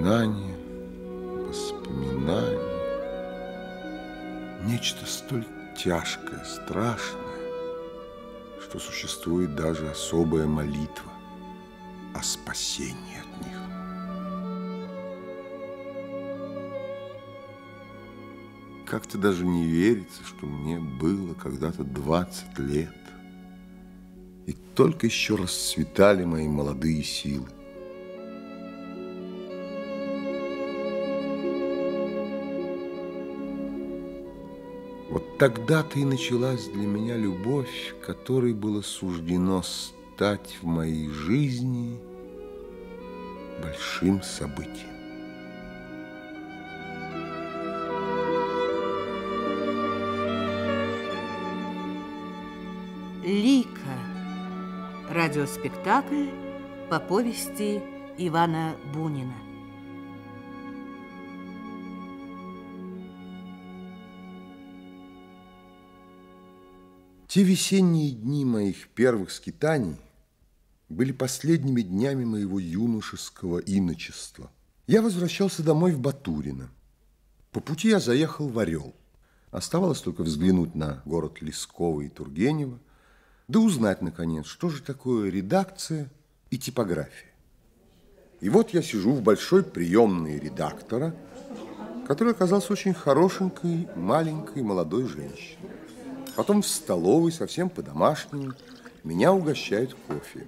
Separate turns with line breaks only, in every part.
воспоминания, воспоминания. Нечто столь тяжкое, страшное, что существует даже особая молитва о спасении от них. Как-то даже не верится, что мне было когда-то 20 лет, и только еще расцветали мои молодые силы. Вот тогда-то и началась для меня любовь, которой было суждено стать в моей жизни большим событием.
Лика. Радиоспектакль по повести Ивана Бунина.
Те весенние дни моих первых скитаний были последними днями моего юношеского иночества. Я возвращался домой в Батурино. По пути я заехал в Орел. Оставалось только взглянуть на город Лесково и Тургенева, да узнать, наконец, что же такое редакция и типография. И вот я сижу в большой приемной редактора, который оказался очень хорошенькой, маленькой, молодой женщиной. Потом в столовой, совсем по-домашнему, меня угощают кофе.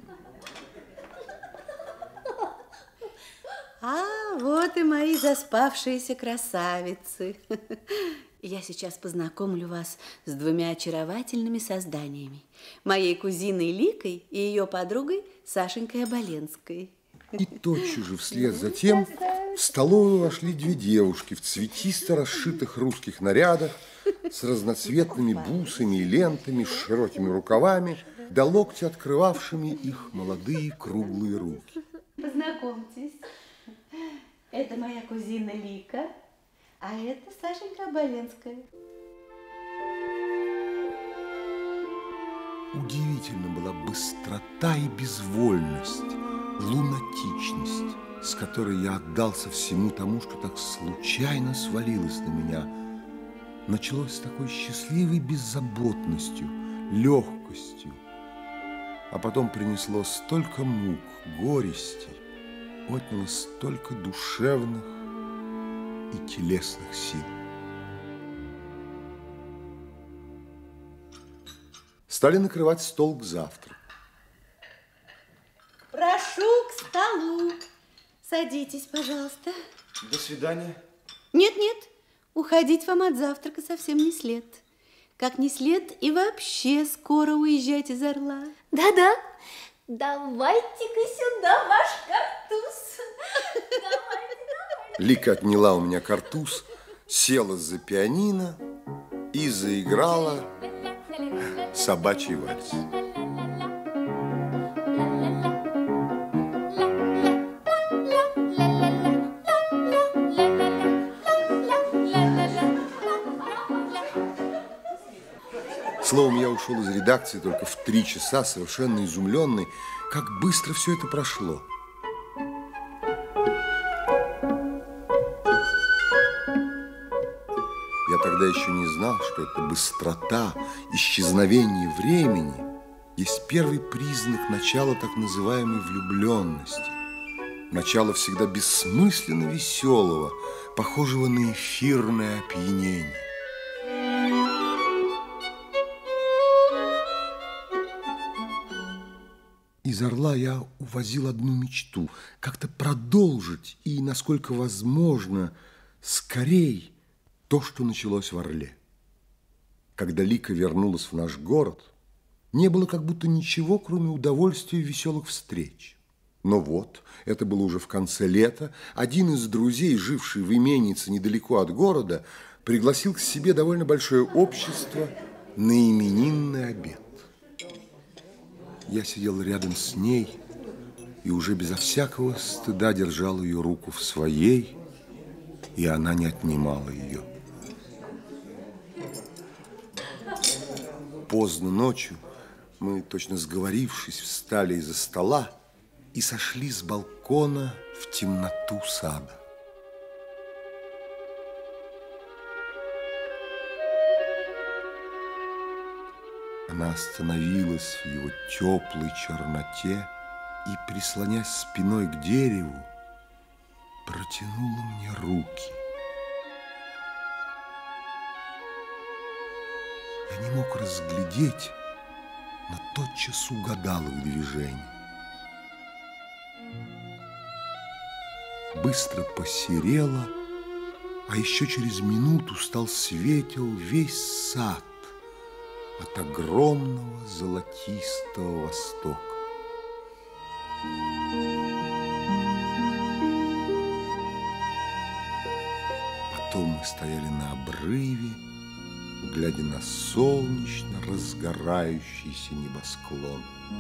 А вот и мои заспавшиеся красавицы. Я сейчас познакомлю вас с двумя очаровательными созданиями. Моей кузиной Ликой и ее подругой Сашенькой Оболенской.
И тотчас же вслед за тем в столовую вошли две девушки в цветисто расшитых русских нарядах с разноцветными бусами и лентами, с широкими рукавами, до локтя открывавшими их молодые круглые руки.
Познакомьтесь, это моя кузина Лика, а это Сашенька Оболенская.
Удивительна была быстрота и безвольность, лунатичность, с которой я отдался всему тому, что так случайно свалилось на меня. Началось с такой счастливой беззаботностью, легкостью, а потом принесло столько мук, горестей, отняло столько душевных и телесных сил. Стали накрывать стол к завтраку.
Прошу к столу. Садитесь, пожалуйста.
До свидания.
Нет-нет, уходить вам от завтрака совсем не след. Как не след и вообще скоро уезжать из Орла.
Да-да, давайте-ка сюда ваш картуз. Давайте.
Лика отняла у меня картуз, села за пианино и заиграла собачий вальс. Словом, я ушел из редакции только в 3 часа, совершенно изумленный, как быстро все это прошло. Я тогда еще не знал, что эта быстрота, исчезновение времени есть первый признак начала так называемой влюбленности. Начало всегда бессмысленно веселого, похожего на эфирное опьянение. Из Орла я увозил одну мечту – как-то продолжить и, насколько возможно, скорей то, что началось в Орле. Когда Лика вернулась в наш город, не было как будто ничего, кроме удовольствия и веселых встреч. Но вот, это было уже в конце лета, один из друзей, живший в именице недалеко от города, пригласил к себе довольно большое общество на именинный обед. Я сидел рядом с ней и уже безо всякого стыда держал ее руку в своей, и она не отнимала ее. Поздно ночью мы, точно сговорившись, встали из-за стола и сошли с балкона в темноту сада. Она остановилась в его теплой черноте и, прислонясь спиной к дереву, протянула мне руки. Я не мог разглядеть, но тотчас угадал их движение. Быстро посерело, а еще через минуту стал светел весь сад от огромного золотистого востока. Потом мы стояли на обрыве, глядя на солнечно разгорающийся небосклон.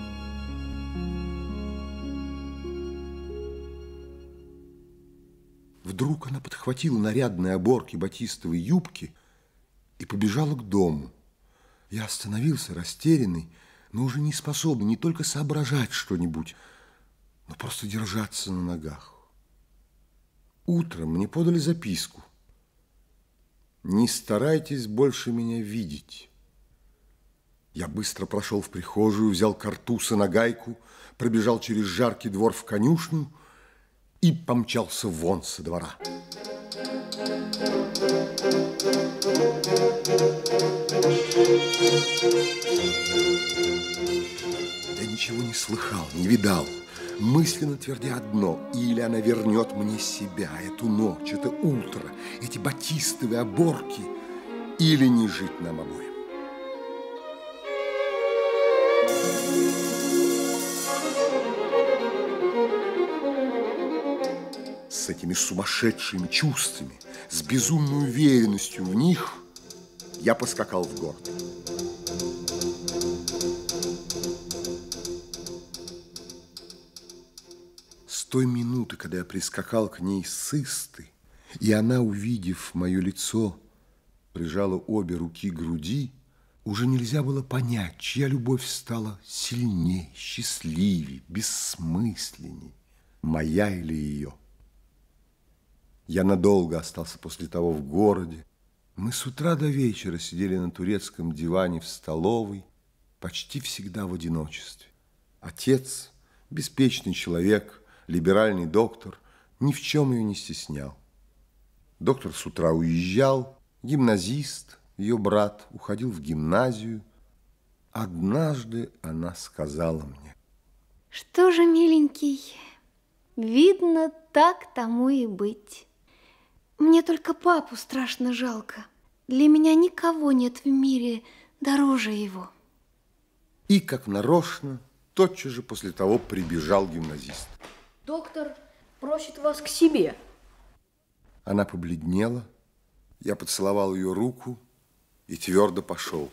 Вдруг она подхватила нарядные оборки батистовой юбки и побежала к дому. Я остановился, растерянный, но уже не способный не только соображать что-нибудь, но просто держаться на ногах. Утром мне подали записку. «Не старайтесь больше меня видеть». Я быстро прошел в прихожую, взял картуз и нагайку, пробежал через жаркий двор в конюшню и помчался вон со двора. Я ничего не слыхал, не видал, мысленно твердя одно: или она вернет мне себя, эту ночь, это утро, эти батистовые оборки, или не жить нам обоим. С этими сумасшедшими чувствами, с безумной уверенностью в них, я поскакал в город. С той минуты, когда я прискакал к ней с Исты, и она, увидев мое лицо, прижала обе руки к груди, уже нельзя было понять, чья любовь стала сильней, счастливей, бессмысленней, моя или ее. Я надолго остался после того в городе. Мы с утра до вечера сидели на турецком диване в столовой, почти всегда в одиночестве. Отец, беспечный человек, либеральный доктор, ни в чем ее не стеснял. Доктор с утра уезжал, гимназист, ее брат, уходил в гимназию. Однажды она сказала мне:
что же, миленький, видно, так тому и быть. Мне только папу страшно жалко. Для меня никого нет в мире дороже его.
И, как нарочно, тотчас же после того прибежал гимназист.
Доктор просит вас к себе.
Она побледнела, я поцеловал ее руку и твердо пошел.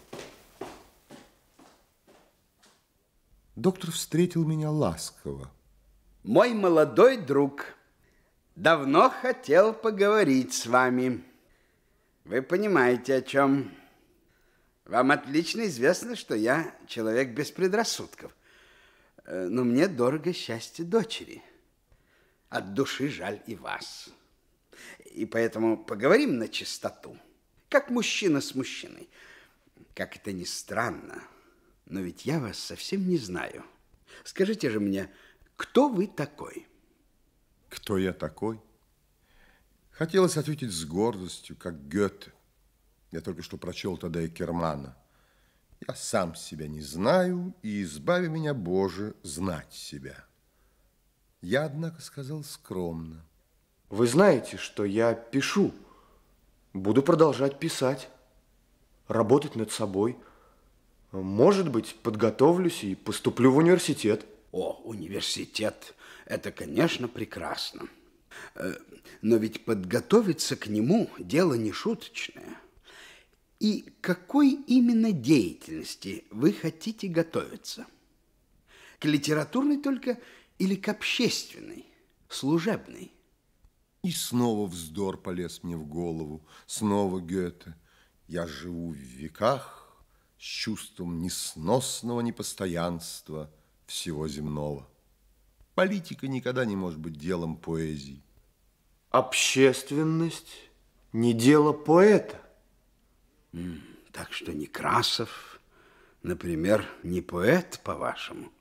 Доктор встретил меня ласково.
Мой молодой друг, давно хотел поговорить с вами. Вы понимаете, о чем. Вам отлично известно, что я человек без предрассудков. Но мне дорого счастье дочери. От души жаль и вас. И поэтому поговорим на чистоту, как мужчина с мужчиной. Как это ни странно, но ведь я вас совсем не знаю. Скажите же мне, кто вы такой?
Кто я такой? Хотелось ответить с гордостью, как Гёте. Я только что прочел тогда и Кермана. Я сам себя не знаю, и избави меня, Боже, знать себя. Я, однако, сказал скромно.
Вы знаете, что я пишу. Буду продолжать писать, работать над собой. Может быть, подготовлюсь и поступлю в университет.
О, университет, это, конечно, прекрасно. Но ведь подготовиться к нему дело не шуточное. И к какой именно деятельности вы хотите готовиться? К литературной только или к общественной, служебной?
И снова вздор полез мне в голову, снова Гёте. Я живу в веках с чувством несносного непостоянства всего земного. Политика никогда не может быть делом поэзии.
Общественность не дело поэта.
Так что Некрасов, например, не поэт, по-вашему.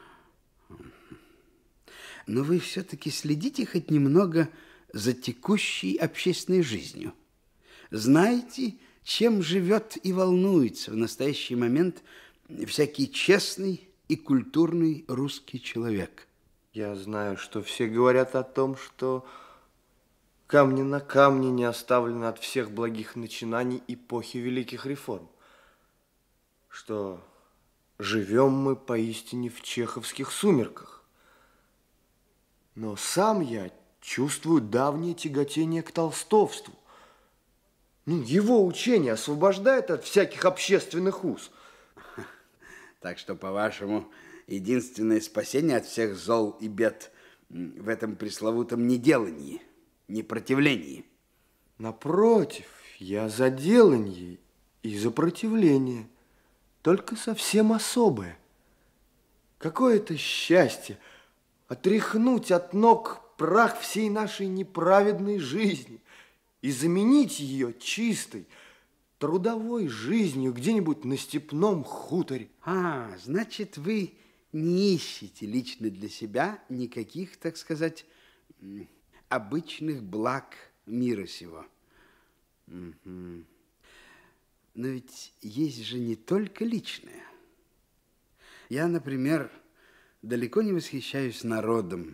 Но вы все-таки следите хоть немного за текущей общественной жизнью. Знаете, чем живет и волнуется в настоящий момент всякий честный и культурный русский человек?
Я знаю, что все говорят о том, что камня на камне не оставлено от всех благих начинаний эпохи великих реформ. Что живем мы поистине в чеховских сумерках. Но сам я чувствую давнее тяготение к толстовству. Его учение освобождает от всяких общественных уз.
Так что, по-вашему, единственное спасение от всех зол и бед в этом пресловутом неделании, непротивлении.
Напротив, я за деланье и за противление, только совсем особое. Какое-то счастье отряхнуть от ног прах всей нашей неправедной жизни и заменить ее чистой, трудовой жизнью где-нибудь на степном хуторе.
Значит, вы не ищете лично для себя никаких, так сказать, обычных благ мира сего. Но ведь есть же не только личное. Я, например, далеко не восхищаюсь народом.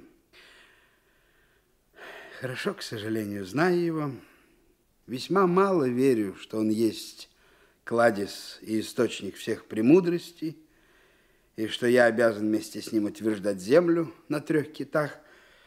Хорошо, к сожалению, знаю его. Весьма мало верю, что он есть кладезь и источник всех премудростей, и что я обязан вместе с ним утверждать землю на 3 китах.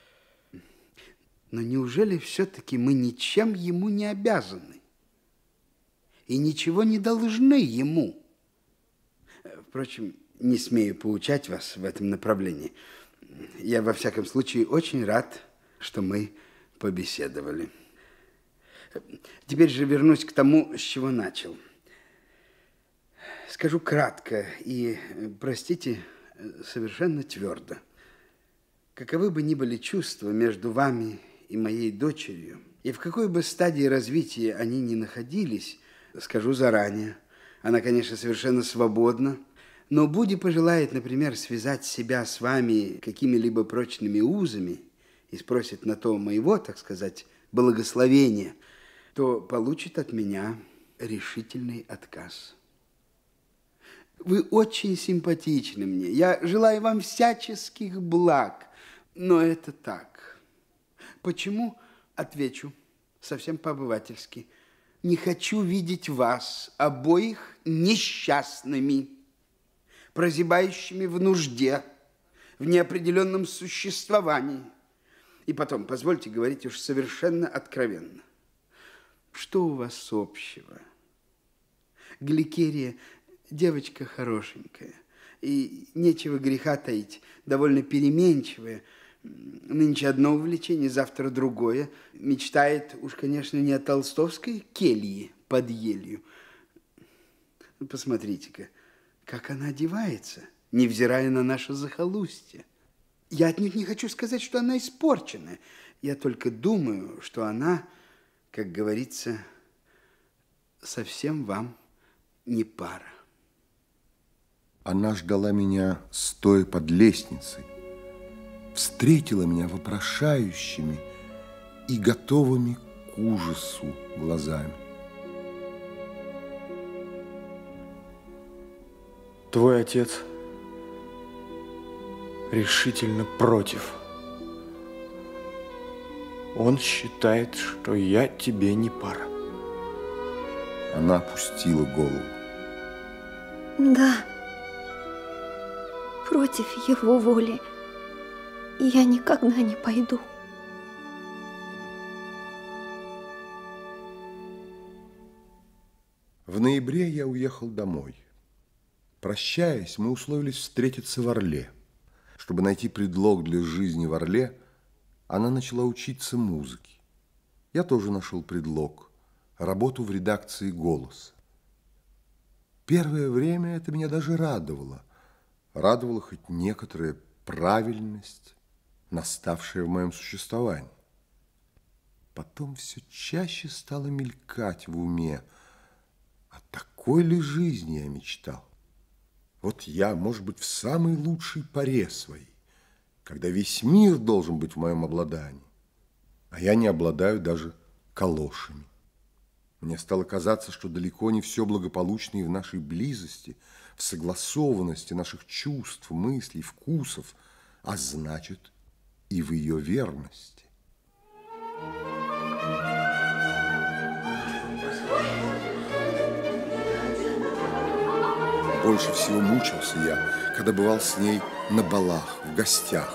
Но неужели все-таки мы ничем ему не обязаны и ничего не должны ему? Впрочем, не смею поучать вас в этом направлении. Я, во всяком случае, очень рад, что мы побеседовали. Теперь же вернусь к тому, с чего начал. Скажу кратко и, простите, совершенно твердо. Каковы бы ни были чувства между вами и моей дочерью, и в какой бы стадии развития они ни находились, скажу заранее, она, конечно, совершенно свободна, но Буди пожелает, например, связать себя с вами какими-либо прочными узами и спросит на то моего, так сказать, благословения, то получит от меня решительный отказ. Вы очень симпатичны мне. Я желаю вам всяческих благ, но это так. Почему? Отвечу совсем по-обывательски. Не хочу видеть вас обоих несчастными, прозябающими в нужде, в неопределенном существовании. И потом, позвольте говорить уж совершенно откровенно. Что у вас общего? Гликерия девочка хорошенькая, и нечего греха таить, довольно переменчивая. Нынче одно увлечение, завтра другое. Мечтает уж, конечно, не о толстовской келье под елью. Посмотрите-ка, как она одевается, невзирая на наше захолустье. Я отнюдь не хочу сказать, что она испорченная. Я только думаю, что она, как говорится, совсем вам не пара.
Она ждала меня, стоя под лестницей, встретила меня вопрошающими и готовыми к ужасу глазами.
Твой отец решительно против. Он считает, что я тебе не пара.
Она опустила голову.
Да, против его воли я никогда не пойду.
В ноябре я уехал домой. Прощаясь, мы условились встретиться в Орле. Чтобы найти предлог для жизни в Орле, она начала учиться музыке. Я тоже нашел предлог – работу в редакции «Голос». Первое время это меня даже радовало. Радовала хоть некоторая правильность, наставшая в моем существовании. Потом все чаще стало мелькать в уме. О такой ли жизни я мечтал? Вот я, может быть, в самой лучшей поре своей, когда весь мир должен быть в моем обладании, а я не обладаю даже калошами. Мне стало казаться, что далеко не все благополучно и в нашей близости, в согласованности наших чувств, мыслей, вкусов, а значит, и в ее верности. Больше всего мучился я, когда бывал с ней на балах, в гостях.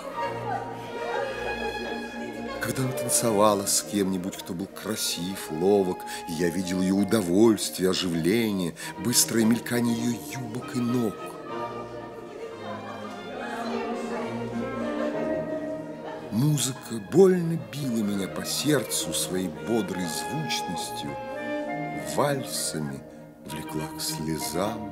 Когда она танцевала с кем-нибудь, кто был красив, ловок, и я видел ее удовольствие, оживление, быстрое мелькание ее юбок и ног. Музыка больно била меня по сердцу своей бодрой звучностью, вальсами влекла к слезам.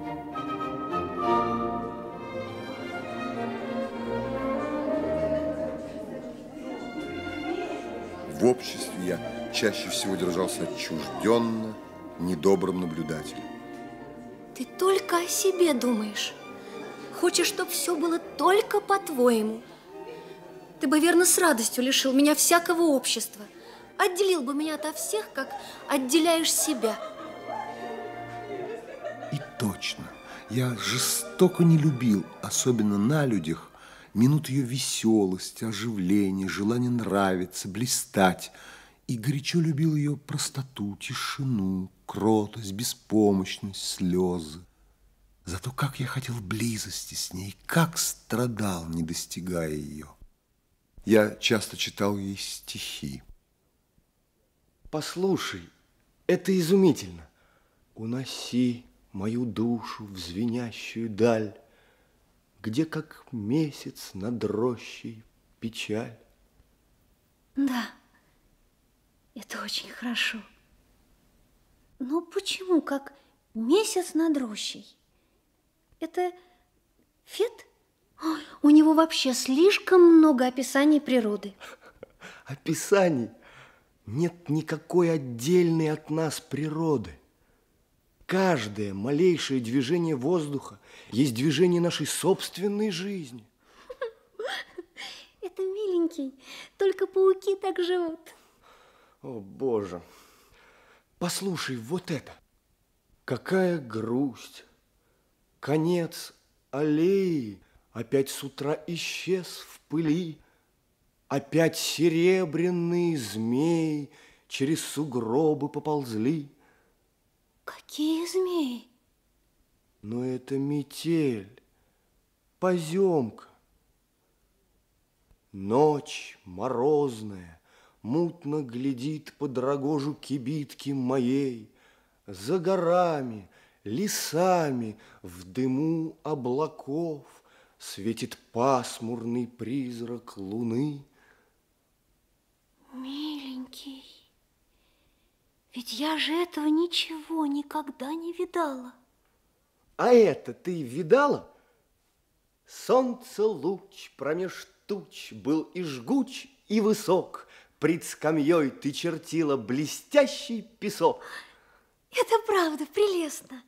В обществе я чаще всего держался отчужденно, недобрым наблюдателем.
Ты только о себе думаешь. Хочешь, чтобы все было только по-твоему. Ты бы, верно, с радостью лишил меня всякого общества. Отделил бы меня ото всех, как отделяешь себя.
И точно, я жестоко не любил, особенно на людях, минут ее веселости, оживления, желания нравиться, блистать. И горячо любил ее простоту, тишину, кротость, беспомощность, слезы. Зато как я хотел близости с ней, как страдал, не достигая ее. Я часто читал ей стихи.
Послушай, это изумительно. Уноси мою душу в звенящую даль, где, как месяц над рощей, печаль.
Да, это очень хорошо. Но почему, как месяц над рощей? Это Фет? Ой, у него вообще слишком много описаний природы.
Описаний? Нет никакой отдельной от нас природы. Каждое малейшее движение воздуха есть движение нашей собственной жизни.
Это миленький, только пауки так живут.
О, Боже! Послушай, вот это. Какая грусть! Конец аллеи опять с утра исчез в пыли. Опять серебряные змеи через сугробы поползли.
Какие змеи?
Но это метель, поземка. Ночь морозная мутно глядит под рогожу кибитки моей. За горами, лесами, в дыму облаков светит пасмурный призрак луны.
Миленький, ведь я же этого ничего никогда не видала.
А это ты видала? Солнце луч промеж туч был и жгуч, и высок. Пред скамьей ты чертила блестящий песок.
Это правда прелестно.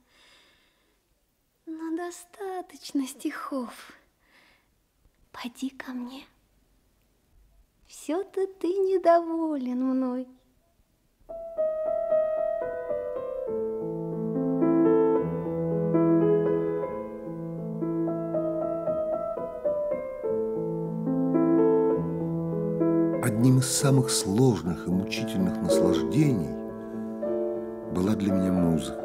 Но достаточно стихов. Поди ко мне. Все-то ты недоволен мной.
Одним из самых сложных и мучительных наслаждений была для меня музыка.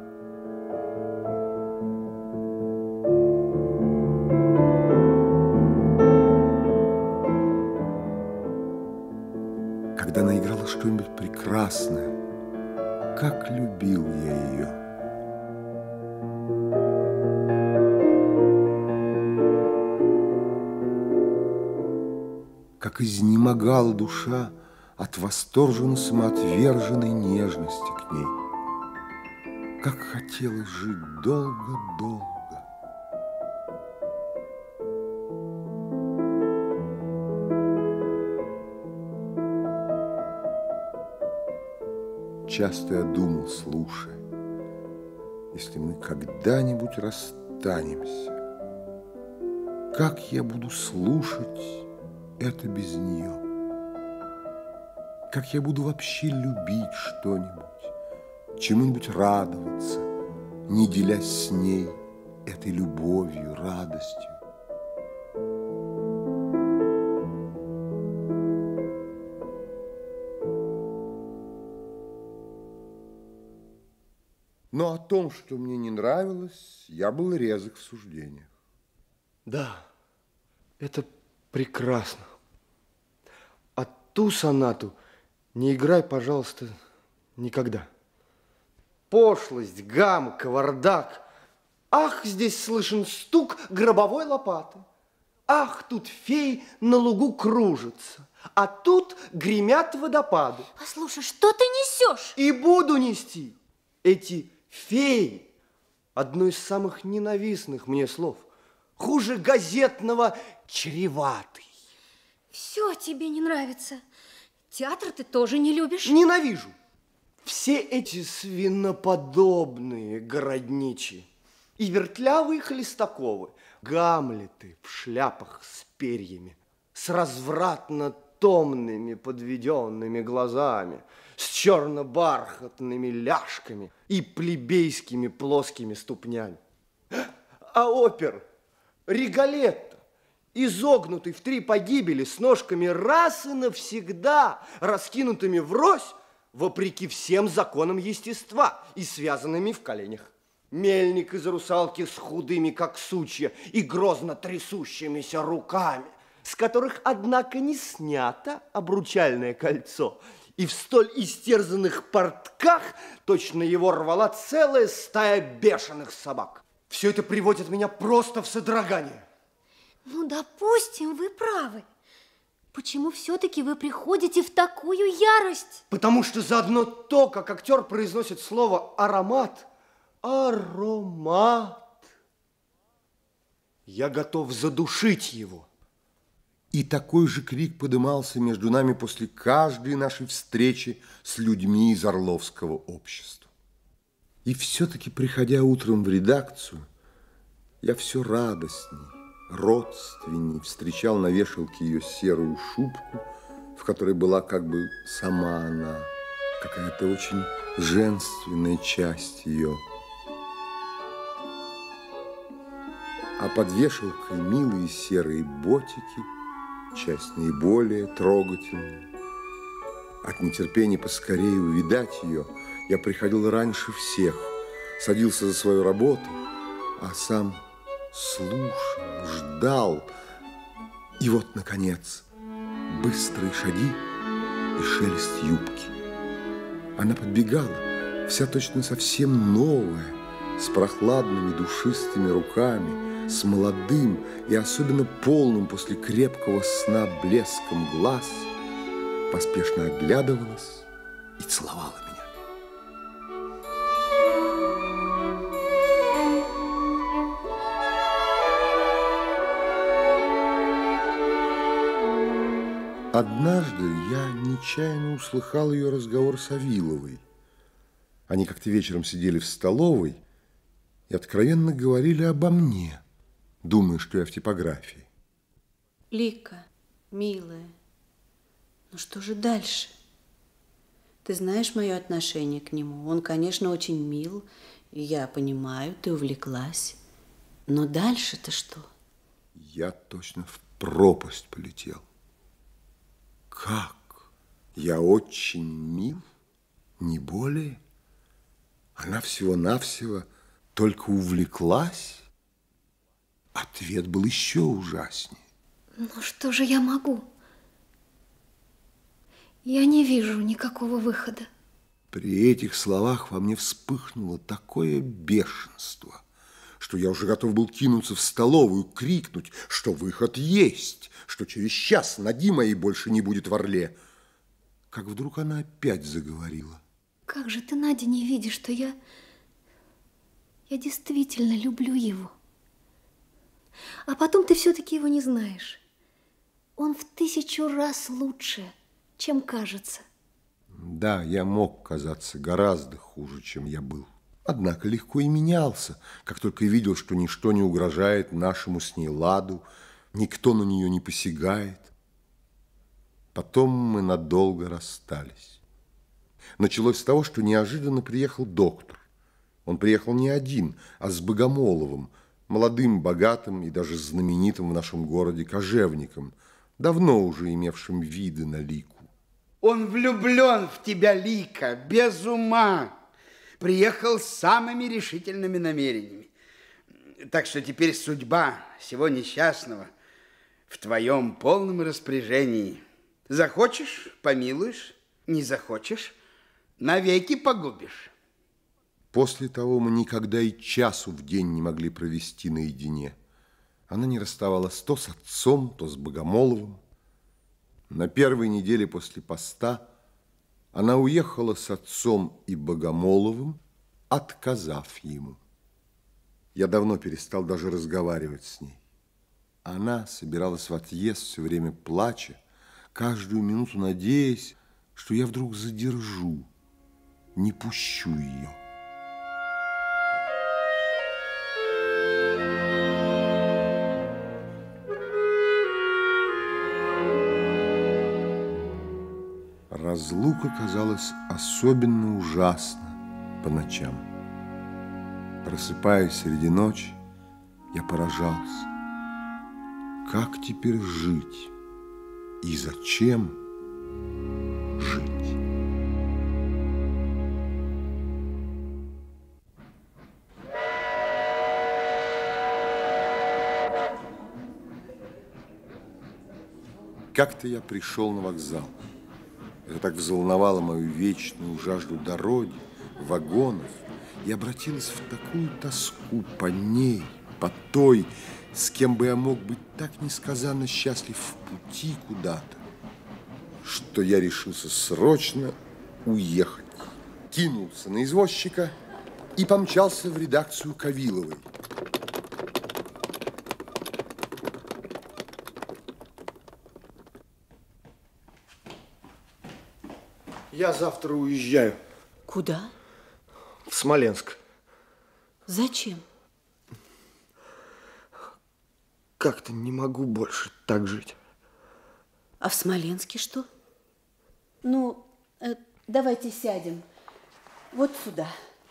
Когда она играла что-нибудь прекрасное, как любил я ее. Как изнемогала душа от восторженно самоотверженной нежности к ней. Как хотелось жить долго-долго. Часто я думал, слушая, если мы когда-нибудь расстанемся, расстанемся. Как я буду слушать это без нее? Как я буду вообще любить что-нибудь, чему-нибудь радоваться, не делясь с ней этой любовью, радостью? Но о том, что мне не нравилось, я был резок в суждениях.
Да, это прекрасно. А ту сонату не играй, пожалуйста, никогда. Пошлость, гам, кавардак. Ах, здесь слышен стук гробовой лопаты. Ах, тут феи на лугу кружатся, а тут гремят водопады.
Послушай, что ты несешь?
И буду нести. Эти феи – одно из самых ненавистных мне слов. Хуже газетного чреватый.
Все тебе не нравится. Театр ты тоже не любишь.
Ненавижу. Все эти свиноподобные городничи и вертлявые Хлестаковы, Гамлеты в шляпах с перьями, с развратно-томными подведенными глазами, с черно-бархатными ляжками и плебейскими плоскими ступнями. А опер Риголетто, изогнутый в 3 погибели, с ножками раз и навсегда раскинутыми врозь, вопреки всем законам естества и связанными в коленях. Мельник из «Русалки» с худыми, как сучья, и грозно трясущимися руками, с которых, однако, не снято обручальное кольцо, и в столь истерзанных портках точно его рвала целая стая бешеных собак. Все это приводит меня просто в содрогание.
Ну, допустим, вы правы. Почему все-таки вы приходите в такую ярость?
Потому что заодно то, как актер произносит слово «аромат», аромат, я готов задушить его.
И такой же крик подымался между нами после каждой нашей встречи с людьми из Орловского общества. И все-таки, приходя утром в редакцию, я все радостней, родственней встречал на вешалке ее серую шубку, в которой была как бы сама она, какая-то очень женственная часть ее. А под вешалкой милые серые ботики, часть наиболее трогательная. От нетерпения поскорее увидать ее я приходил раньше всех, садился за свою работу, а сам слушал, ждал. И вот, наконец, быстрые шаги и шелест юбки. Она подбегала, вся точно совсем новая, с прохладными душистыми руками, с молодым и особенно полным после крепкого сна блеском глаз, поспешно оглядывалась и целовала меня. Однажды я нечаянно услыхал ее разговор с Авиловой. Они как-то вечером сидели в столовой и откровенно говорили обо мне, думая, что я в типографии.
Лика, милая, ну что же дальше? Ты знаешь мое отношение к нему. Он, конечно, очень мил, и я понимаю, ты увлеклась. Но дальше-то что?
Я точно в пропасть полетел. Как? Я очень мил? Не более? Она всего-навсего только увлеклась? Ответ был еще ужаснее.
Ну что же я могу? Я не вижу никакого выхода.
При этих словах во мне вспыхнуло такое бешенство, что я уже готов был кинуться в столовую, крикнуть, что выход есть, что через час ноги моей больше не будет в Орле. Как вдруг она опять заговорила.
Как же ты, Надя, не видишь, что я действительно люблю его. А потом ты все-таки его не знаешь. Он в 1000 раз лучше, чем кажется.
Да, я мог казаться гораздо хуже, чем я был. однако легко и менялся, как только видел, что ничто не угрожает нашему с ней ладу, никто на нее не посягает. Потом мы надолго расстались. Началось с того, что неожиданно приехал доктор. Он приехал не один, а с Богомоловым, молодым, богатым и даже знаменитым в нашем городе кожевником, давно уже имевшим виды на Лику.
Он влюблен в тебя, Лика, без ума. Приехал с самыми решительными намерениями. Так что теперь судьба сего несчастного в твоем полном распоряжении. Захочешь – помилуешь, не захочешь – навеки погубишь.
После того мы никогда и часу в день не могли провести наедине. Она не расставалась то с отцом, то с Богомоловым. На первой неделе после поста она уехала с отцом и Богомоловым, отказав ему. Я давно перестал даже разговаривать с ней. Она собиралась в отъезд, все время плача, каждую минуту надеясь, что я вдруг задержу, не пущу ее. Разлука казалась особенно ужасна по ночам. Просыпаясь среди ночи, я поражался. Как теперь жить? И зачем жить? Как-то я пришел на вокзал. Это так взволновало мою вечную жажду дороги, вагонов, и обратилась в такую тоску по ней, по той, с кем бы я мог быть так несказанно счастлив в пути куда-то, что я решился срочно уехать. Кинулся на извозчика и помчался в редакцию Кавиловой.
Я завтра уезжаю.
Куда?
В Смоленск.
Зачем?
Как-то не могу больше так жить.
А в Смоленске что? Ну, давайте сядем вот сюда.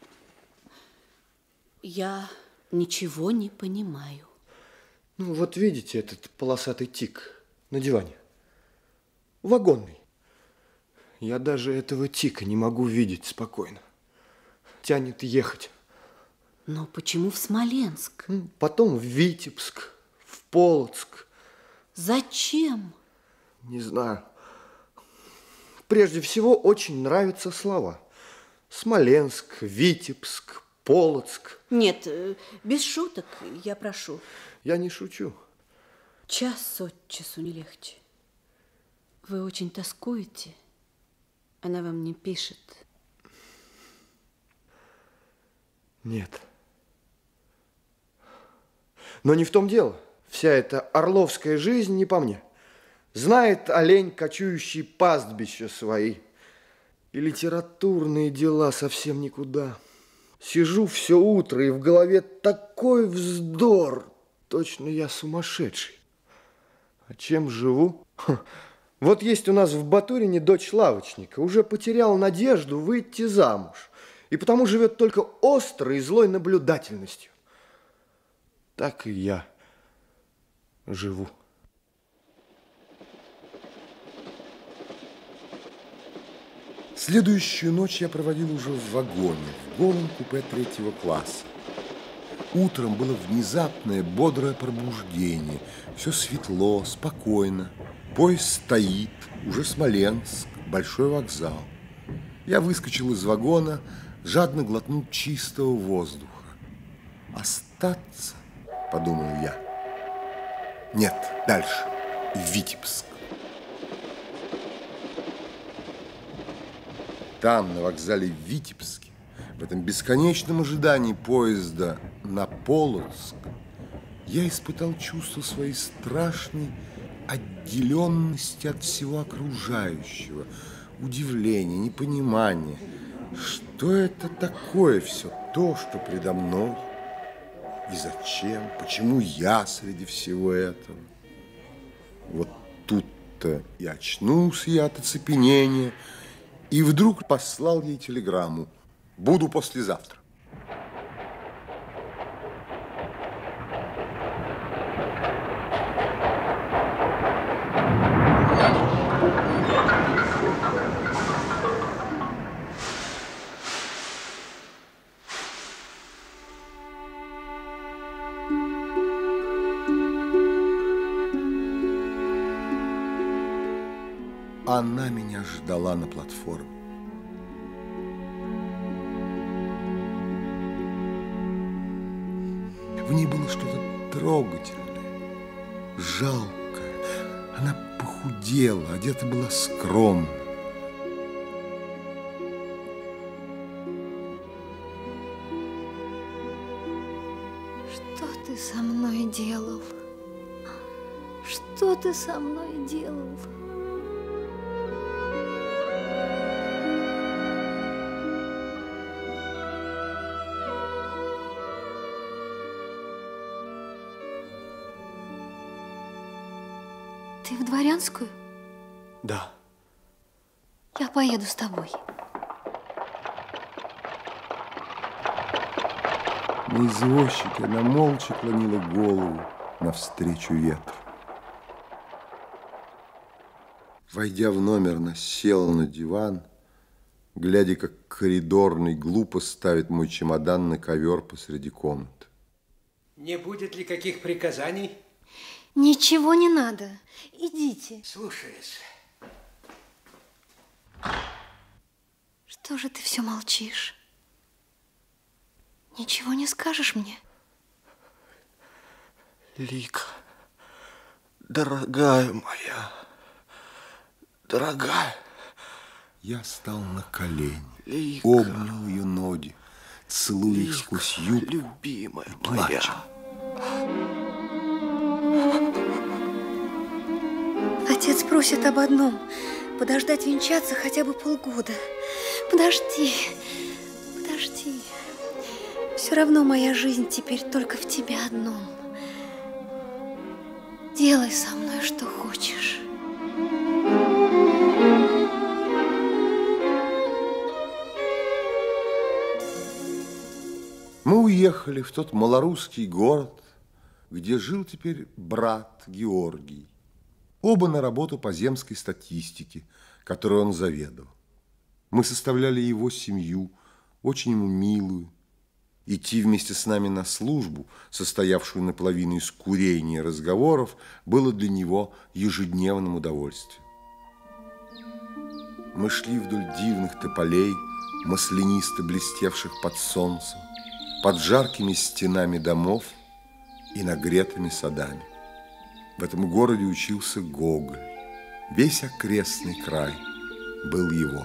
Я ничего не понимаю.
Ну, вот видите этот полосатый тик на диване? Вагонный. Я даже этого тика не могу видеть спокойно. Тянет ехать.
Но почему в Смоленск?
Потом в Витебск, в Полоцк.
Зачем?
Не знаю. Прежде всего, очень нравятся слова. Смоленск, Витебск, Полоцк.
Нет, без шуток, я прошу.
Я не шучу.
Час от часу не легче. Вы очень тоскуете. Она вам не пишет.
Нет. Но не в том дело. Вся эта орловская жизнь не по мне. Знает олень, кочующий пастбища свои. И литературные дела совсем никуда. Сижу все утро, и в голове такой вздор. Точно я сумасшедший. А чем живу? Вот есть у нас в Батурине дочь лавочника. Уже потерял надежду выйти замуж. И потому живет только острой и злой наблюдательностью. Так и я живу.
Следующую ночь я проводил уже в вагоне, в голом купе 3-го класса. Утром было внезапное, бодрое пробуждение. Все светло, спокойно. Поезд стоит, уже Смоленск, большой вокзал. Я выскочил из вагона, жадно глотнул чистого воздуха. Остаться, подумал я. Нет, дальше, в Витебск. Там, на вокзале в Витебске, в этом бесконечном ожидании поезда на Полоцк, я испытал чувство своей страшной отделенности от всего окружающего, удивления, непонимания. Что это такое все то, что предо мной? И зачем? Почему я среди всего этого? Вот тут-то и очнулся я от оцепенения, и вдруг послал ей телеграмму: буду послезавтра. Она меня ждала на платформе. В ней было что-то трогательное, жалкое. Она похудела, одета была скромно.
Что ты со мной делал? Что ты со мной делал? Ты в Дворянскую?
Да.
Я поеду с тобой.
На извозчика она молча клонила голову навстречу ветру. Войдя в номер, она села на диван, глядя, как коридорный глупо ставит мой чемодан на ковер посреди комнаты.
Не будет ли каких приказаний?
Ничего не надо. Идите.
Слушаюсь.
Что же ты все молчишь? Ничего не скажешь мне?
Лика, дорогая моя, дорогая.
Я стал на колени,
Лика,
обнял ее ноги, целуя их
Лика,
сквозь юбку,
любимая
плача.
Отец просит об одном – подождать венчаться хотя бы полгода. Подожди, подожди. Все равно моя жизнь теперь только в тебе одном. Делай со мной, что хочешь.
Мы уехали в тот малорусский город, где жил теперь брат Георгий. Оба на работу по земской статистике, которой он заведовал. Мы составляли его семью, очень ему милую. Идти вместе с нами на службу, состоявшую наполовину из курения и разговоров, было для него ежедневным удовольствием. Мы шли вдоль дивных тополей, маслянисто блестевших под солнцем, под жаркими стенами домов и нагретыми садами. В этом городе учился Гоголь. Весь окрестный край был его.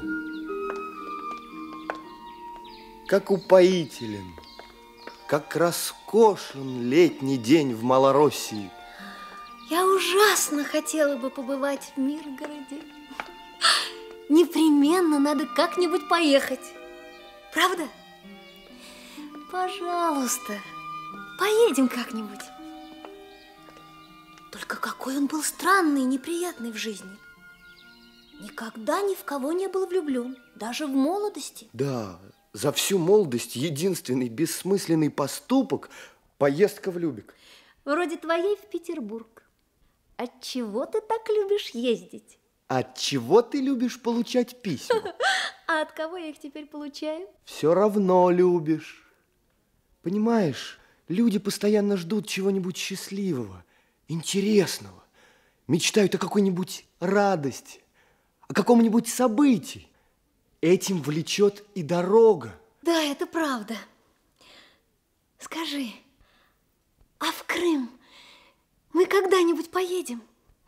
Как упоителен, как роскошен летний день в Малороссии.
Я ужасно хотела бы побывать в Миргороде. Непременно надо как-нибудь поехать. Правда? Пожалуйста, поедем как-нибудь. Только какой он был странный и неприятный в жизни. Никогда ни в кого не был влюблен, даже в молодости.
Да, за всю молодость единственный бессмысленный поступок – поездка в Любек.
Вроде твоей в Петербург. Отчего ты так любишь ездить?
От чего ты любишь получать письма?
А от кого я их теперь получаю?
Все равно любишь. Понимаешь, люди постоянно ждут чего-нибудь счастливого, интересного, мечтают о какой-нибудь радости, о каком-нибудь событии. Этим влечет и дорога.
Да, это правда. Скажи, а в Крым мы когда-нибудь поедем?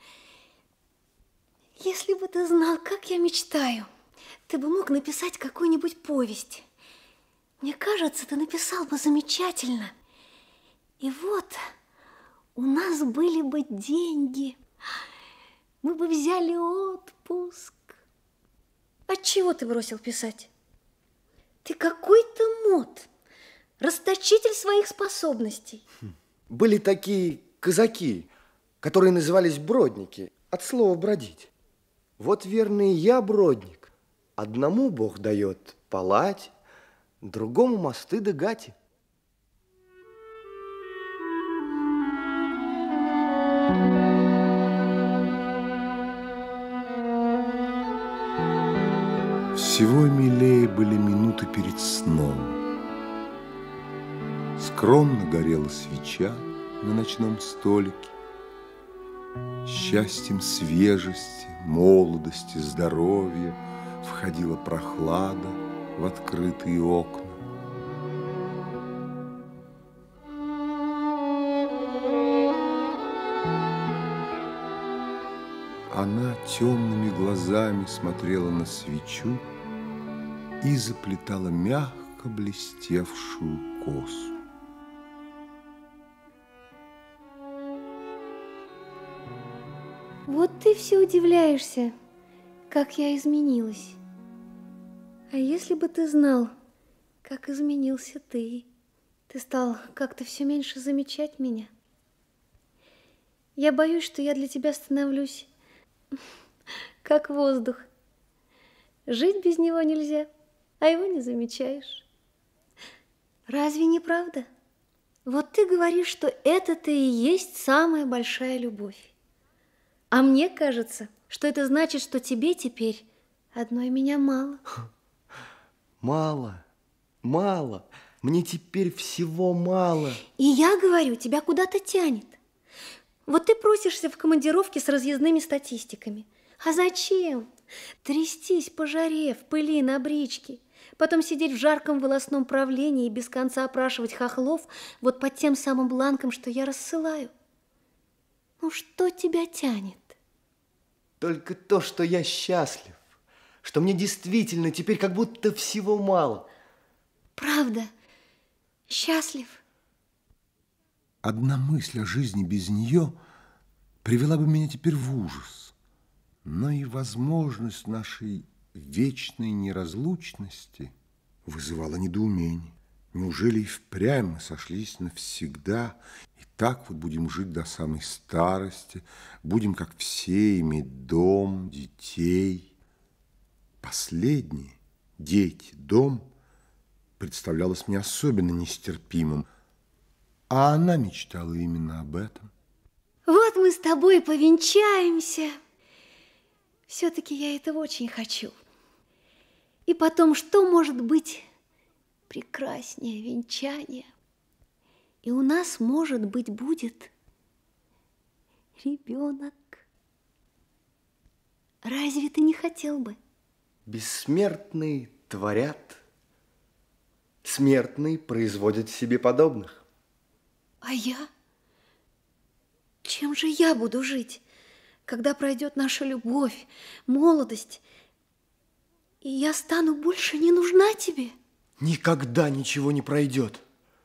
Если бы ты знал, как я мечтаю, ты бы мог написать какую-нибудь повесть. Мне кажется, ты написал бы замечательно. И вот у нас были бы деньги. Мы бы взяли отпуск. Отчего ты бросил писать? Ты какой-то мод, расточитель своих способностей.
Были такие казаки, которые назывались бродники, от слова бродить. Вот верный я бродник. Одному Бог дает палать, другому мосты да гати.
Всего милее были минуты перед сном. Скромно горела свеча на ночном столике. Счастьем свежести, молодости, здоровья входила прохлада в открытые окна. Она темными глазами смотрела на свечу и заплетала мягко блестевшую косу.
Вот ты все удивляешься, как я изменилась. А если бы ты знал, как изменился ты, ты стал как-то все меньше замечать меня. Я боюсь, что я для тебя становлюсь как воздух. Жить без него нельзя, а его не замечаешь. Разве не правда? Вот ты говоришь, что это-то и есть самая большая любовь. А мне кажется, что это значит, что тебе теперь одной меня мало.
Мало, мало. Мне теперь всего мало.
И я говорю, тебя куда-то тянет. Вот ты просишься в командировке с разъездными статистиками. А зачем? Трястись по жаре, в пыли, на бричке. Потом сидеть в жарком волосном правлении и без конца опрашивать хохлов вот под тем самым бланком, что я рассылаю. Ну, что тебя тянет?
Только то, что я счастлив, что мне действительно теперь как будто всего мало.
Правда? Счастлив?
Одна мысль о жизни без нее привела бы меня теперь в ужас. Но и возможность нашей вечной неразлучности вызывала недоумение. Неужели и впрямь мы сошлись навсегда, и так вот будем жить до самой старости, будем, как все, иметь дом, детей? Последнее, дети, дом, представлялось мне особенно нестерпимым, а она мечтала именно об этом.
Вот мы с тобой повенчаемся. Все-таки я этого очень хочу. И потом, что может быть прекраснее венчания? И у нас, может быть, будет ребенок. Разве ты не хотел бы?
Бессмертные творят, смертные производят себе подобных.
А я? Чем же я буду жить, когда пройдет наша любовь, молодость, и я стану больше не нужна тебе?
Никогда ничего не пройдет.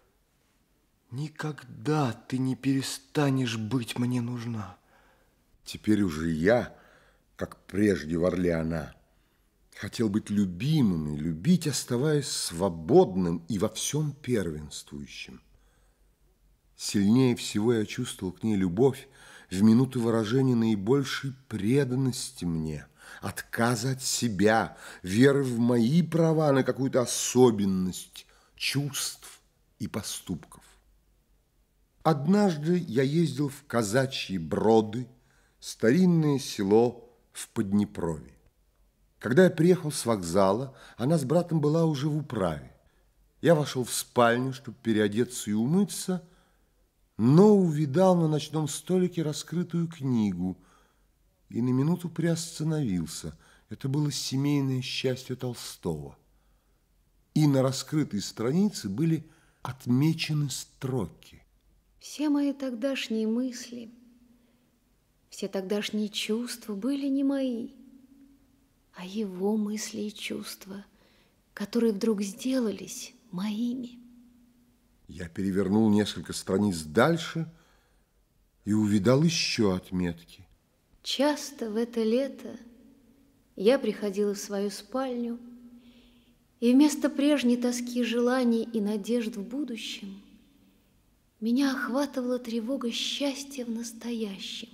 Никогда ты не перестанешь быть мне нужна.
Теперь уже я, как прежде в Орле она, хотел быть любимым и любить, оставаясь свободным и во всем первенствующим. Сильнее всего я чувствовал к ней любовь в минуты выражения наибольшей преданности мне, отказа от себя, веры в мои права на какую-то особенность чувств и поступков. Однажды я ездил в Казачьи Броды, старинное село в Поднепровье. Когда я приехал с вокзала, она с братом была уже в управе. Я вошел в спальню, чтобы переодеться и умыться, но увидал на ночном столике раскрытую книгу и на минуту приостановился. Это было «Семейное счастье» Толстого. И на раскрытой странице были отмечены строки.
Все мои тогдашние мысли, все тогдашние чувства были не мои, а его мысли и чувства, которые вдруг сделались моими.
Я перевернул несколько страниц дальше и увидал еще отметки.
Часто в это лето я приходила в свою спальню И вместо прежней тоски желаний и надежд в будущем меня охватывала тревога счастья в настоящем.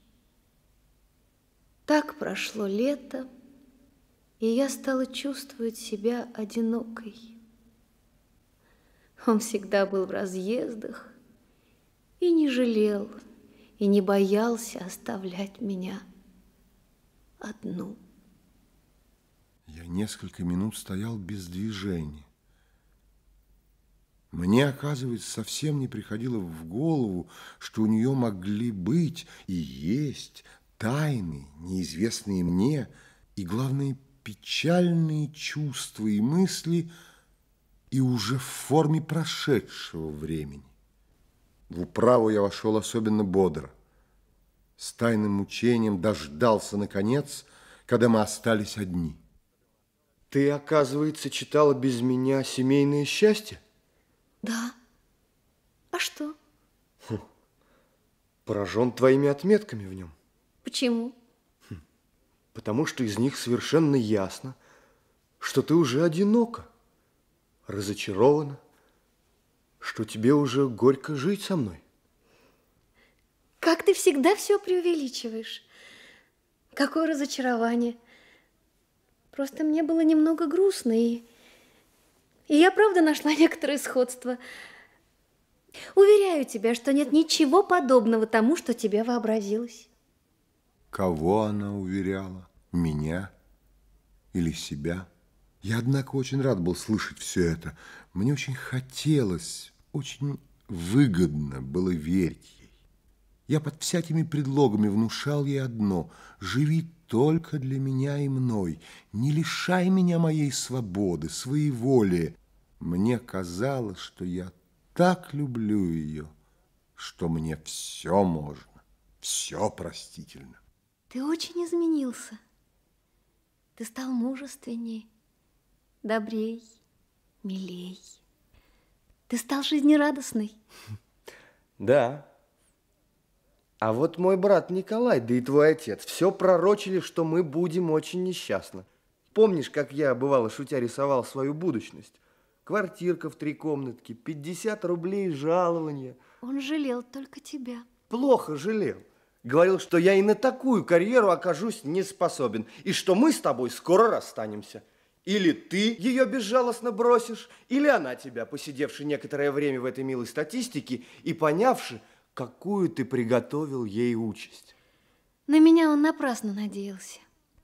Так прошло лето, и я стала чувствовать себя одинокой. Он всегда был в разъездах и не жалел, и не боялся оставлять меня одну.
Я несколько минут стоял без движения. Мне, оказывается, совсем не приходило в голову, что у нее могли быть и есть тайны, неизвестные мне, и, главное, печальные чувства и мысли, и уже в форме прошедшего времени. В управу я вошел особенно бодро. С тайным мучением дождался, наконец, когда мы остались одни.
Ты, оказывается, читала без меня «Семейное счастье»?
Да. А что?
Поражен твоими отметками в нем.
Почему?
Потому что из них совершенно ясно, что ты уже одинока, разочарована, что тебе уже горько жить со мной.
Как ты всегда все преувеличиваешь. Какое разочарование. Просто мне было немного грустно, и я правда нашла некоторое сходство. Уверяю тебя, что нет ничего подобного тому, что тебе вообразилось.
Кого она уверяла? Меня или себя? Я, однако, очень рад был слышать все это. Мне очень хотелось, очень выгодно было верить ей. Я под всякими предлогами внушал ей одно: живи только для меня и мной, не лишай меня моей свободы, своеволия. Мне казалось, что я так люблю ее, что мне все можно, все простительно.
Ты очень изменился. Ты стал мужественней, добрей, милей. Ты стал жизнерадостный.
Да. А вот мой брат Николай, да и твой отец, все пророчили, что мы будем очень несчастны. Помнишь, как я, бывало, шутя, рисовал свою будущность? Квартирка в 3 комнатки, 50 рублей жалования.
Он жалел только тебя.
Плохо жалел. Говорил, что я и на такую карьеру окажусь не способен, и что мы с тобой скоро расстанемся. Или ты ее безжалостно бросишь, или она тебя, посидевши некоторое время в этой милой статистике и понявши, какую ты приготовил ей участь.
На меня он напрасно надеялся.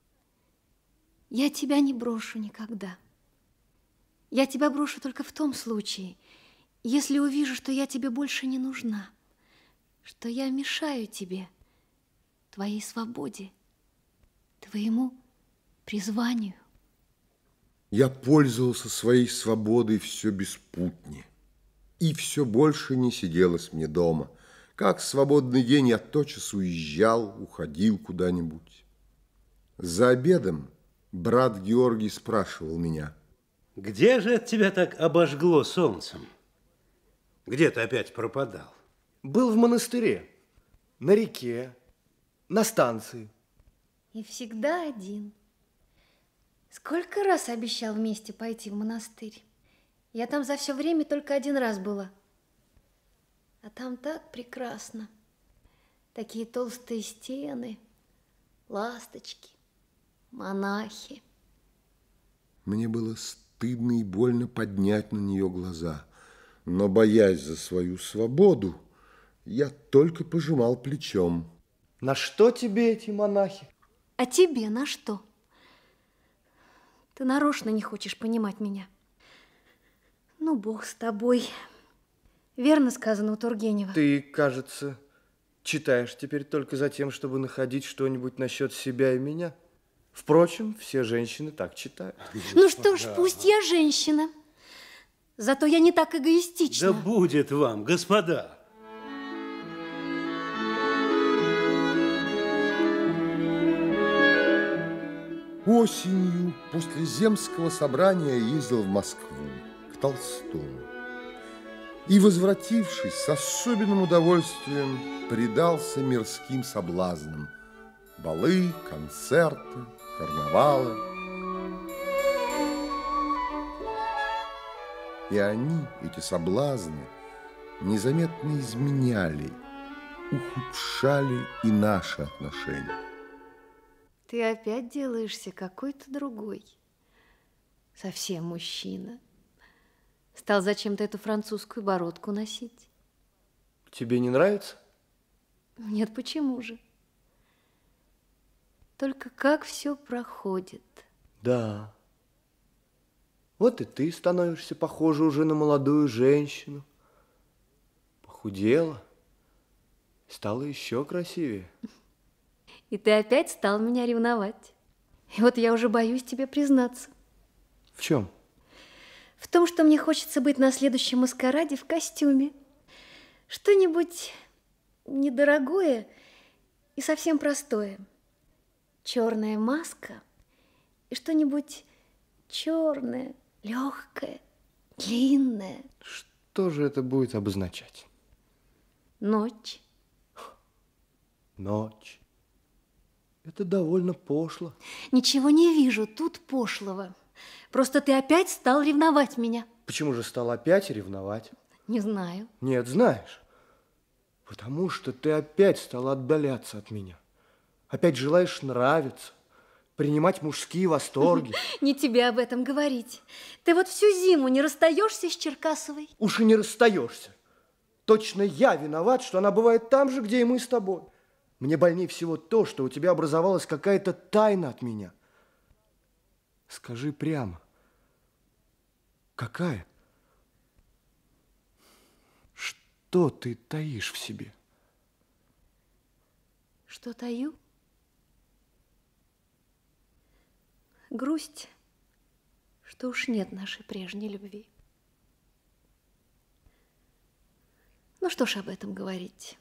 Я тебя не брошу никогда. Я тебя брошу только в том случае, если увижу, что я тебе больше не нужна, что я мешаю тебе, твоей свободе, твоему призванию.
Я пользовался своей свободой все беспутнее, и все больше не сиделось мне дома. Как свободный день я тотчас уезжал, уходил куда-нибудь. За обедом брат Георгий спрашивал меня:
где же от тебя так обожгло солнцем? Где ты опять пропадал?
Был в монастыре, на реке, на станции.
И всегда один. Сколько раз обещал вместе пойти в монастырь? Я там за все время только 1 раз была. А там так прекрасно. Такие толстые стены, ласточки, монахи.
Мне было стыдно и больно поднять на нее глаза, но, боясь за свою свободу, я только пожимал плечом.
На что тебе эти монахи?
А тебе на что? Ты нарочно не хочешь понимать меня. Ну, Бог с тобой. Верно сказано у Тургенева.
Ты, кажется, читаешь теперь только за тем, чтобы находить что-нибудь насчет себя и меня. Впрочем, все женщины так читают.
Ну что ж, пусть я женщина. Зато я не так эгоистична.
Да будет вам, господа.
Осенью после земского собрания я ездил в Москву к Толстому. И, возвратившись, с особенным удовольствием предался мирским соблазнам. Балы, концерты, карнавалы. И они, эти соблазны, незаметно изменяли, ухудшали и наши отношения.
Ты опять делаешься какой-то другой. Совсем мужчина. Стал зачем-то эту французскую бородку носить.
Тебе не нравится?
Нет, почему же? Только как все проходит.
Да. Вот и ты становишься похожа уже на молодую женщину. Похудела. Стала еще красивее.
И ты опять стал меня ревновать. И вот я уже боюсь тебе признаться.
В чем?
В том, что мне хочется быть на следующем маскараде в костюме. Что-нибудь недорогое и совсем простое. Черная маска и что-нибудь черное, легкое, длинное.
Что же это будет обозначать?
Ночь.
Ночь. Это довольно пошло.
Ничего не вижу тут пошлого. Просто ты опять стал ревновать меня.
Почему же стал опять ревновать?
Не знаю.
Нет, знаешь. Потому что ты опять стала отдаляться от меня. Опять желаешь нравиться, принимать мужские восторги.
Не тебе об этом говорить. Ты вот всю зиму не расстаешься с Черкасовой?
Уж и не расстаешься. Точно я виноват, что она бывает там же, где и мы с тобой. Мне больнее всего то, что у тебя образовалась какая-то тайна от меня. Скажи прямо. Какая? Что ты таишь в себе?
Что таю? Грусть, что уж нет нашей прежней любви. Ну что ж об этом говорить?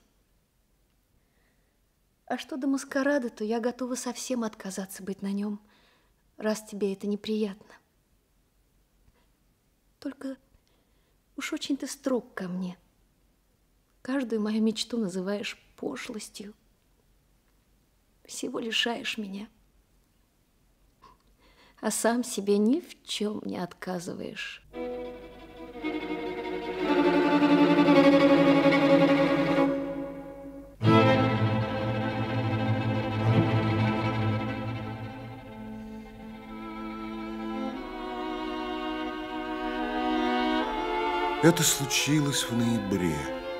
А что до маскарада, то я готова совсем отказаться быть на нем, раз тебе это неприятно. Только уж очень ты строг ко мне. Каждую мою мечту называешь пошлостью. Всего лишаешь меня. А сам себе ни в чем не отказываешь.
Это случилось в ноябре.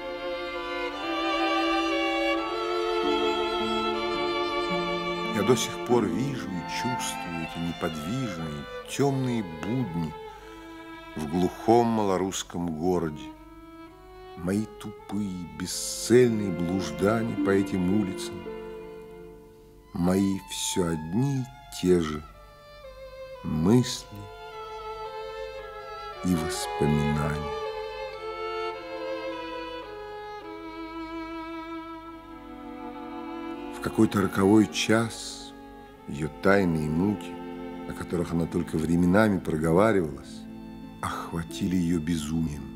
Я до сих пор вижу и чувствую эти неподвижные, темные будни в глухом малорусском городе. Мои тупые, бесцельные блуждания по этим улицам, мои все одни и те же мысли и воспоминания. В какой-то роковой час ее тайные муки, о которых она только временами проговаривалась, охватили ее безумием.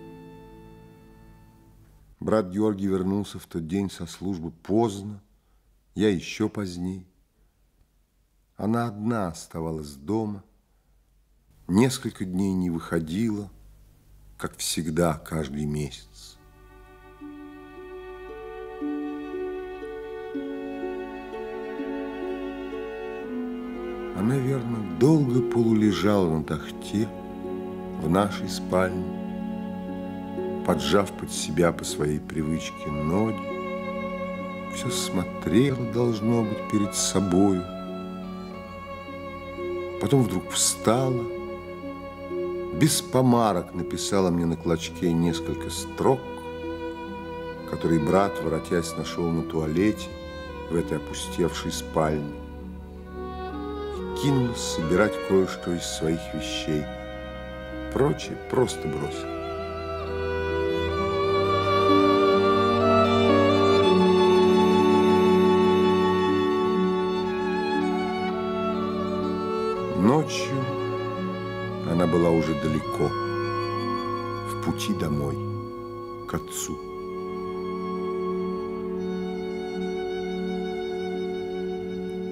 Брат Георгий вернулся в тот день со службы поздно, я еще поздней. Она одна оставалась дома, несколько дней не выходила, как всегда, каждый месяц. Она, верно, долго полулежала на тахте в нашей спальне, поджав под себя по своей привычке ноги, все смотрела, должно быть, перед собою. Потом вдруг встала, без помарок написала мне на клочке несколько строк, которые брат, воротясь, нашел на туалете в этой опустевшей спальне. Кинулась собирать кое-что из своих вещей. Прочее просто бросил. Ночью она была уже далеко, в пути домой, к отцу.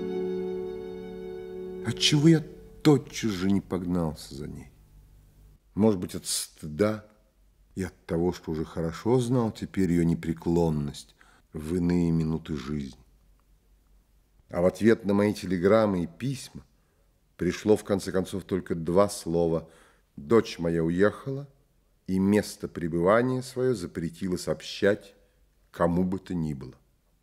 Отчего я тотчас же не погнался за ней? Может быть, от стыда и от того, что уже хорошо знал теперь ее непреклонность в иные минуты жизни. А в ответ на мои телеграммы и письма пришло, в конце концов, только 2 слова: «Дочь моя уехала, и место пребывания свое запретила сообщать кому бы то ни было».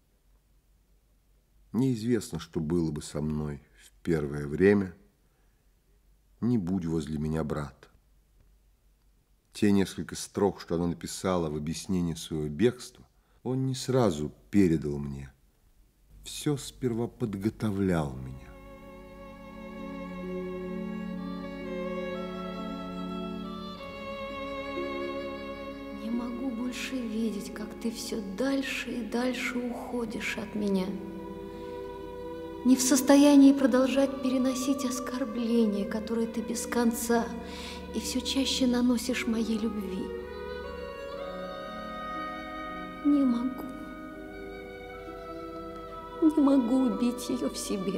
Неизвестно, что было бы со мной в первое время, не будь возле меня брата. Те несколько строк, что она написала в объяснении своего бегства, он не сразу передал мне. Все сперва подготовлял меня.
Не могу больше видеть, как ты все дальше и дальше уходишь от меня. Не в состоянии продолжать переносить оскорбления, которые ты без конца и все чаще наносишь моей любви. Не могу убить ее в себе.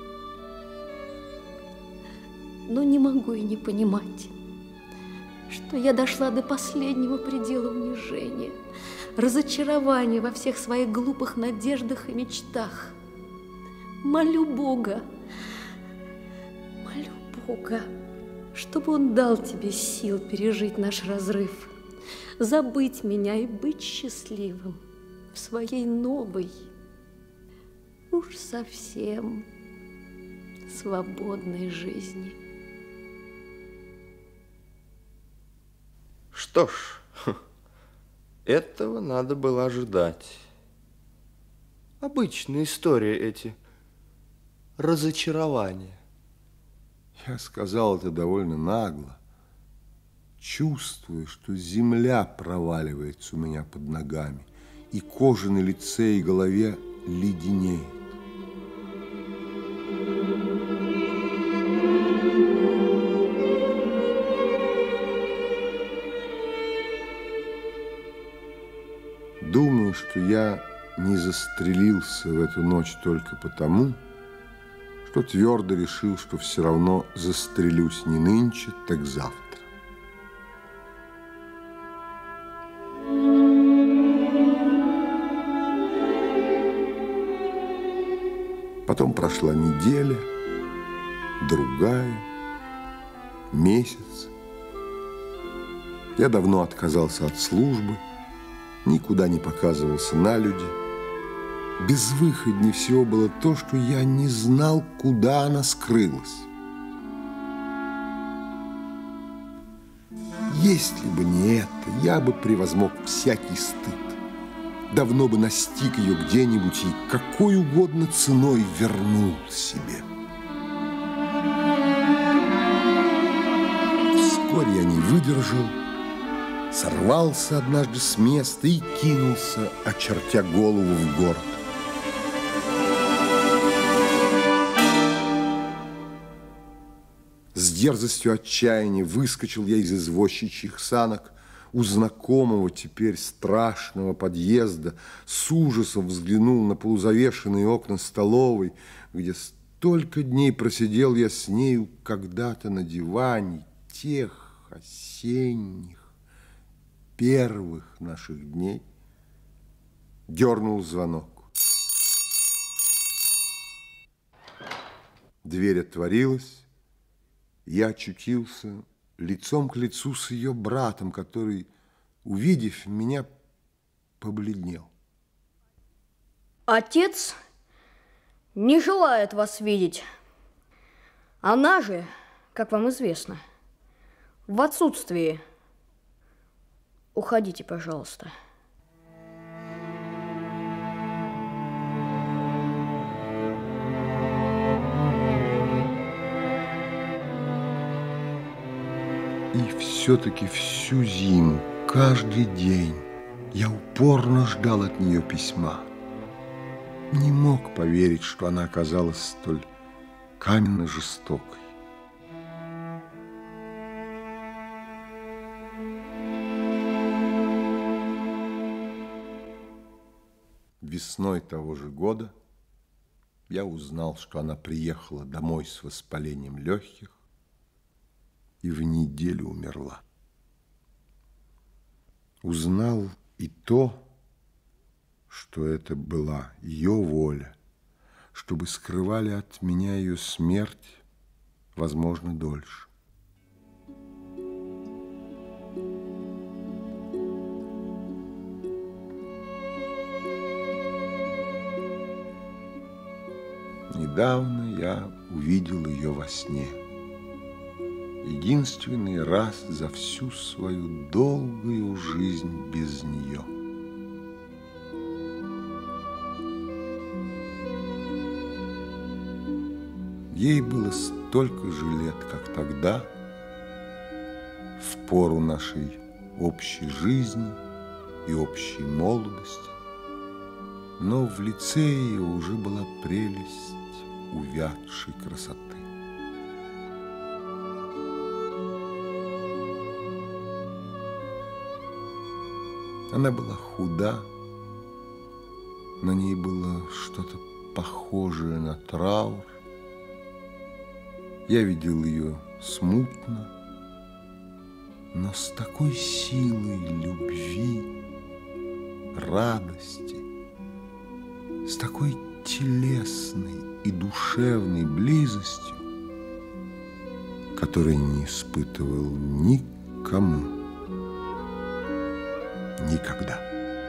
Но не могу и не понимать, что я дошла до последнего предела унижения, разочарования во всех своих глупых надеждах и мечтах. Молю Бога, чтобы Он дал тебе сил пережить наш разрыв, забыть меня и быть счастливым в своей новой, уж совсем свободной жизни.
Что ж, этого надо было ожидать. Обычные истории эти, разочарования.
Я сказал это довольно нагло, чувствуя, что земля проваливается у меня под ногами, и кожа на лице и голове леденеет. Думаю, что я не застрелился в эту ночь только потому, что твердо решил, что все равно застрелюсь не нынче, так завтра. Потом прошла неделя, другая, месяц. Я давно отказался от службы, никуда не показывался на люди. Безвыходнее всего было то, что я не знал, куда она скрылась. Если бы не это, я бы превозмог всякий стыд. Давно бы настиг ее где-нибудь и какой угодно ценой вернул себе. Вскоре я не выдержал, сорвался однажды с места и кинулся, очертя голову, в город. С дерзостью отчаяния выскочил я из извозчичьих санок у знакомого теперь страшного подъезда, с ужасом взглянул на полузавешенные окна столовой, где столько дней просидел я с нею когда-то на диване, тех осенних, первых наших дней. Дернул звонок. Дверь отворилась. Я очутился лицом к лицу с ее братом, который, увидев меня, побледнел.
Отец не желает вас видеть. Она же, как вам известно, в отсутствии. Уходите, пожалуйста.
И все-таки всю зиму, каждый день, я упорно ждал от нее письма. Не мог поверить, что она оказалась столь каменно жестокой. Весной того же года я узнал, что она приехала домой с воспалением легких, и в неделю умерла. Узнал и то, что это была ее воля, чтобы скрывали от меня ее смерть, возможно, дольше. Недавно я увидел ее во сне. Единственный раз за всю свою долгую жизнь без нее. Ей было столько же лет, как тогда, в пору нашей общей жизни и общей молодости, но в лице ее уже была прелесть увядшей красоты. Она была худа, на ней было что-то похожее на траур. Я видел ее смутно, но с такой силой любви, радости, с такой телесной и душевной близостью, которой не испытывал никому никогда.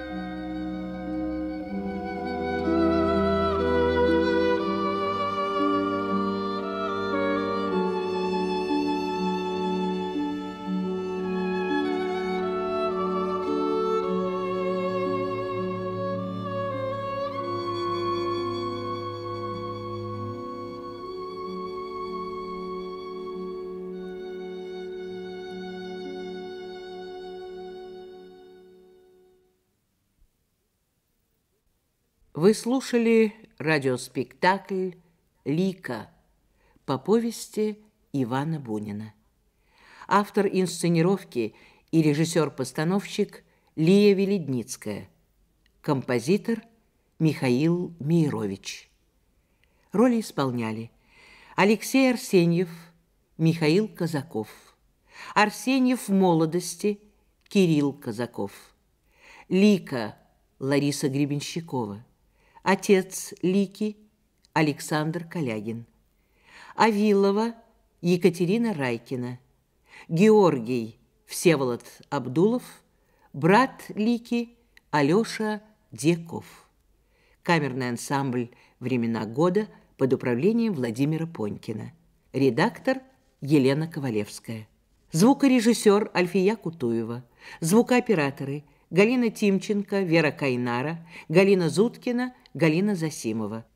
Вы слушали радиоспектакль «Лика» по повести Ивана Бунина. Автор инсценировки и режиссер-постановщик Лия Веледницкая. Композитор Михаил Мейрович. Роли исполняли Алексей Арсеньев, Михаил Казаков, Арсеньев в молодости, Кирилл Казаков, Лика Лариса Гребенщикова, отец Лики Александр Калягин, Авилова Екатерина Райкина, Георгий Всеволод Абдулов, брат Лики Алеша Дьяков. Камерный ансамбль «Времена года» под управлением Владимира Понькина. Редактор Елена Ковалевская. Звукорежиссер Альфия Кутуева. Звукооператоры Галина Тимченко, Вера Кайнара, Галина Зуткина, Галина Засимова.